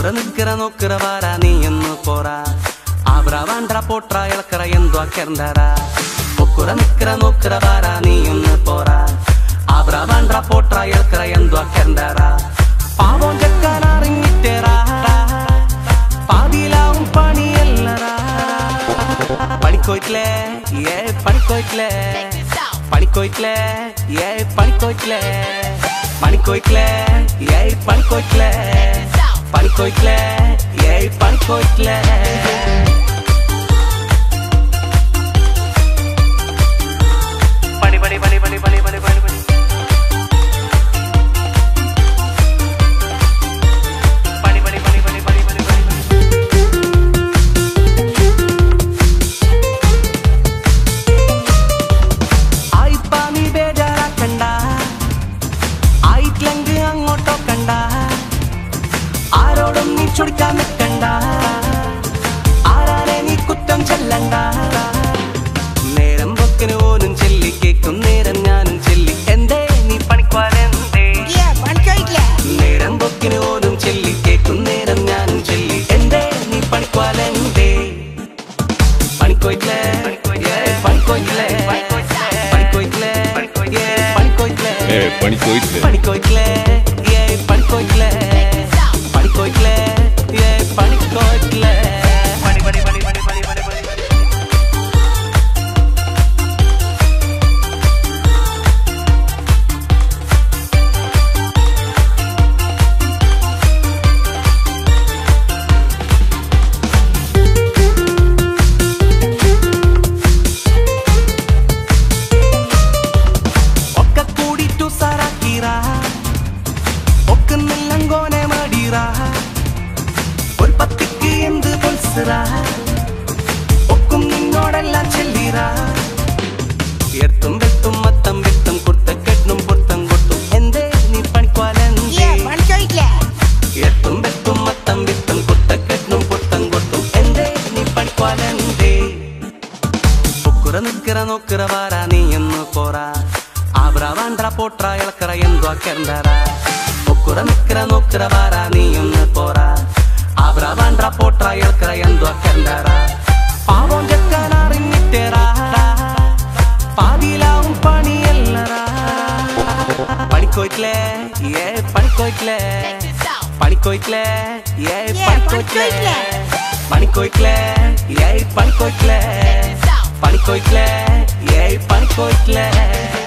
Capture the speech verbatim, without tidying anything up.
நிக்கிற நோக்கிற வாரா நீ என்ன போறா ஆப்ரா வாண்டா போட்றா இழக்கிற எந்தோ அக்கறந்தாரா ஒக்குற நிக்கிற நோக்கிற வாரா நீ என்ன போறா ஆப்ரா வாண்டா போட்றா இழக்கிற எந்தோ அக்கறந்தாரா பாவம் ஜக்கனா ரிங்கிட்டேரா பாதிலாவும் பணி இல்லரா பணிக்கோயிட்லே ஏ பணிக்கோயிட்லே பணிக்கோயிட்லே ஏ பணிக்கோயிட்லே பணிக்கோயிட்லே ஏ பணிக்கோயிட்லே பணிக்கோயிட்லே ஏ பணிக்கோயிட்லே பணி பணி பணி பணி பணி பணி பணி பணி ചുടിക്കാൻ നിൽക്കണ്ട ആരാനെ നീ കുറ്റം ചെല്ലണ്ട നേരം പൊക്കിന് ഓനും ചെല്ലി കേക്കും നേരം ഞാനും ചെല്ലി എന്തേ നീ പണിക്കുവാനെന്തേ നേരം പൊക്കിന് ഓനും ചെല്ലി കേക്കും നേരം ഞാനും ചെല്ലി എന്തേ നീ പണിക്കുവാനെന്തേ പണിക്കോയിട്ടില്ലേ പണിക്കോയിട്ടില്ലേ പണിക്കോയിട്ടില്ലേ പണിക്കോയിട്ടില്ലേ പണിക്കോയിട്ടില്ലേ പണിക്കോയിട്ടില്ലേ പണിക്കോയിട്ടില്ലേ പണിക്കോയിട്ടില്ലേ പണിക്കോയിട്ടില്ലേ പണി പണി പണി പണി പണി പണി പണി ഒക്കെ കൂടിട്ടു സാറാക്കീറാ ഒക്കുന്നില്ലങ്കോനെ മടീറാ ഒരു പത്തിക്ക് എന്ത് പൊൽസറാ ഒക്കും നിന്നോടെല്ലാം ചെല്ലീറാ എർത്തും വെത്തും മത്തം വെത്തും കൊടുത്ത കെട്ടും പൊരുത്തം കൊട്ടും എന്തേ നീ പണിക്കുവാലെന്തേ എർത്തും വെത്തും മത്തം വെത്തും കൊടുത്ത കെട്ടും പൊരുത്തം കൊട്ടും എന്തേ നീ പണിക്കുവാലെന്തേ ഒക്കുറ നിക്കിற നോക്കിற വാരാ നീ എന്ന് പോറാ ആബ്രാ വാണ്ടാ പോട്രാ ഇളക്കറ എന്തോ അക്കറந்தாரா ഒക്കുറ നിക്കിற നോക്കിற വാരാ നീ എന്ന് പോറാ ആബ്രാ വാണ്ടാ പോട്രാ ഇളക്കറ എന്തോ അക്കറந்தாரா പാവം ജക്കനാ റിങ്ങിട്ടേരാ പാതിലാവും പണി എല്ലറാ പണിക്കോയിട്ടില്ലേ ഏ പണിക്കോയിട്ടില്ലേ പണിക്കോയിട്ടില്ലേ ഏ പണിക്കോയിട്ടില്ലേ പണിക്കോയിട്ടില്ലേ ഏ പണിക്കോയിട്ടില്ലേ പണിക്കോയിട്ടില്ലേ ഏ പണിക്കോയിട്ടില്ലേ